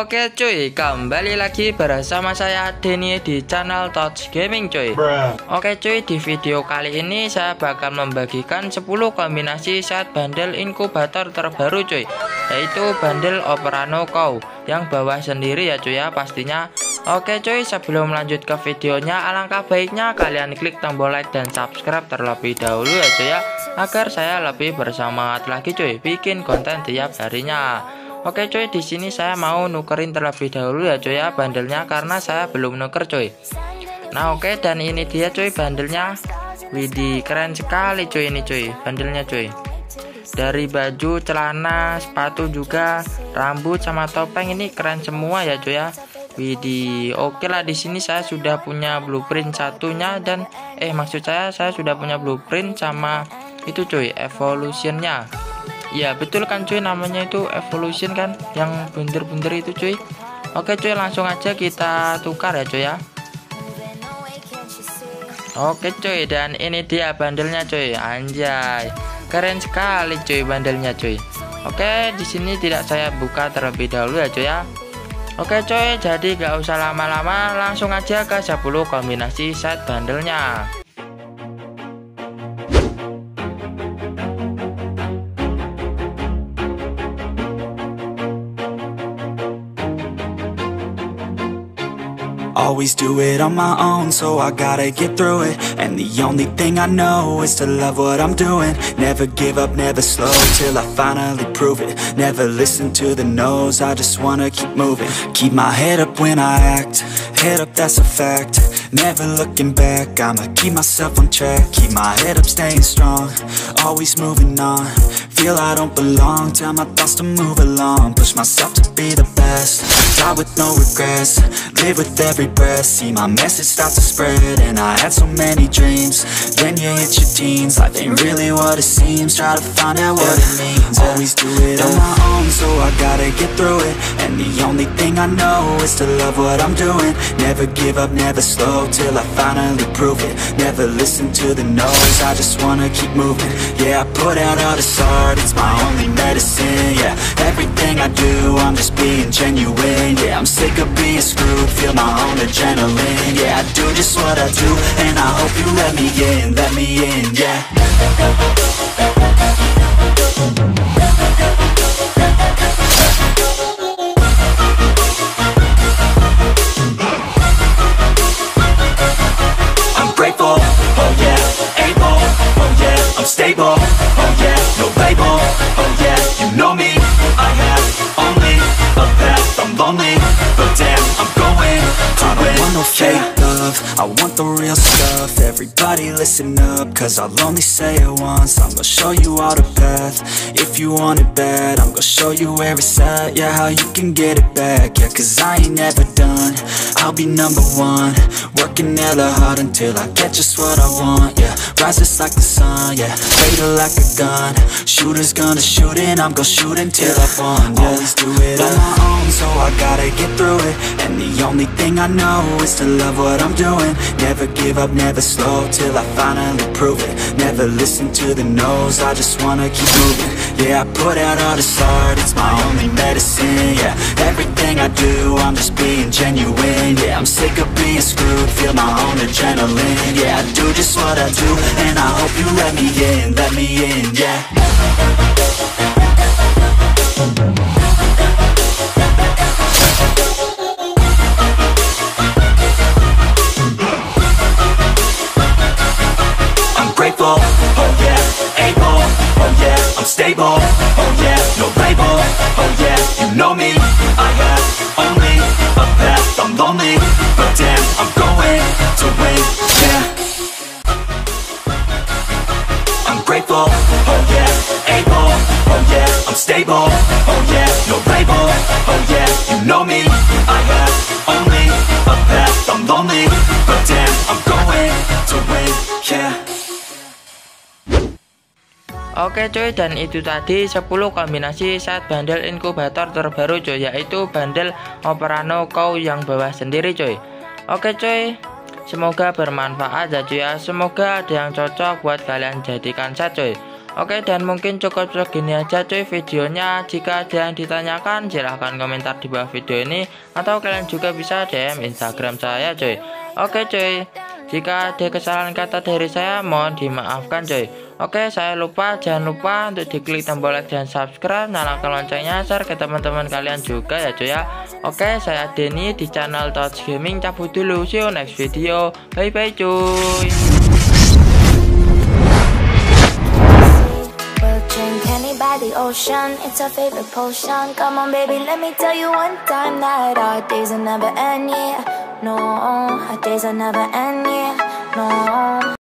Oke cuy, kembali lagi bersama saya Denny di channel Touch Gaming cuy. Oke cuy, di video kali ini saya bakal membagikan 10 kombinasi set bundle inkubator terbaru cuy, yaitu bundle Operano Cow yang bawah sendiri ya cuy ya pastinya. Oke cuy, sebelum lanjut ke videonya, alangkah baiknya kalian klik tombol like dan subscribe terlebih dahulu ya cuy ya, agar saya lebih bersemangat lagi cuy bikin konten tiap harinya. Oke cuy, di sini saya mau nukerin terlebih dahulu ya cuy ya bandelnya, karena saya belum nuker cuy. Nah oke, dan ini dia cuy bandelnya. Widih, keren sekali cuy ini cuy bandelnya cuy. Dari baju, celana, sepatu juga, rambut sama topeng ini keren semua ya cuy ya. Widih, oke lah, di sini saya sudah punya blueprint satunya dan maksud saya sudah punya blueprint sama itu cuy, evolutionnya. Ya betul kan cuy, namanya itu evolution kan, yang bunder-bunder itu cuy. Oke cuy, langsung aja kita tukar ya cuy ya. Oke cuy, dan ini dia bandelnya cuy. Anjay, keren sekali cuy bandelnya cuy. Oke, di sini tidak saya buka terlebih dahulu ya cuy ya. Oke cuy, jadi gak usah lama-lama, langsung aja ke 10 kombinasi set bandelnya. Always do it on my own, so I gotta get through it. And the only thing I know is to love what I'm doing. Never give up, never slow, till I finally prove it. Never listen to the no's, I just wanna keep moving. Keep my head up when I act, head up, that's a fact. Never looking back, I'ma keep myself on track. Keep my head up, staying strong, always moving on. Feel I don't belong, tell my thoughts to move along. Push myself to be the best, die with no regrets. Live with every breath, see my message start to spread. And I had so many dreams, then you hit your teens. Life ain't really what it seems, try to find out what it means. Always do it on my own, so I gotta get through it. And the only thing I know is to love what I'm doing. Never give up, never slow, till I finally prove it. Never listen to the no's, I just wanna keep moving. Yeah, I put out all this art, it's my only medicine. Yeah, everything I do, I'm just being genuine. Yeah, I'm sick of being screwed, feel my own adrenaline. Yeah, I do just what I do, and I hope you let me in, yeah. I'm grateful, oh yeah, able, oh yeah, I'm stable, oh yeah, no label, oh yeah, you know me, I have only a path, I'm lonely, but damn, I'm going to win. I don't want no fake love, I want the real stuff. Everybody listen up, cause I'll only say it once. I'm gonna show you all the path, if you want it bad. I'm gonna show you where it's at, yeah, how you can get it back. Yeah, cause I ain't never done, I'll be number one. Working hella hard until I get just what I want. Yeah, rises like the sun, yeah, fatal like a gun. Shooter's gonna shoot and I'm gonna shoot until I won. Yeah, always do it on my own, so I gotta get through it. And the only thing I know is to love what I'm doing. Never give up, never slow, till I finally prove it. Never listen to the no's, I just wanna keep moving. Yeah, I put out all this art, it's my only medicine. Yeah, everything I do, I'm just being genuine. Yeah, I'm sick of being screwed, feel my own adrenaline. Yeah, I do just what I do, and I hope you let me in, yeah. Grateful, oh yeah, able, oh yeah, I'm stable, oh yeah, no label, oh yeah, you know me, I have only a path, I'm lonely, but damn, I'm going to win, yeah. I'm grateful, oh yeah, able, oh yeah, I'm stable, oh yeah, no label, oh yeah, you know me, I have only a path, I'm lonely, but damn, I'm going to win, yeah. Oke cuy, dan itu tadi 10 kombinasi set bundle inkubator terbaru cuy, yaitu bundle Operano Cow yang bawah sendiri cuy. Oke cuy, semoga bermanfaat ya cuy ya. Semoga ada yang cocok buat kalian jadikan set cuy. Oke, dan mungkin cukup segini aja cuy videonya. Jika ada yang ditanyakan silahkan komentar di bawah video ini, atau kalian juga bisa DM Instagram saya cuy. Oke cuy, jika ada kesalahan kata dari saya mohon dimaafkan cuy. Oke, jangan lupa untuk diklik tombol like dan subscribe, nyalakan loncengnya share ke teman-teman kalian juga ya cuy ya. Oke, saya Denny di channel Touch Gaming, cabut dulu, see you next video, bye bye cuy. By the ocean, it's our favorite potion. Come on baby, let me tell you one time that our days will never end, yeah. No, our days will never end, yeah. No.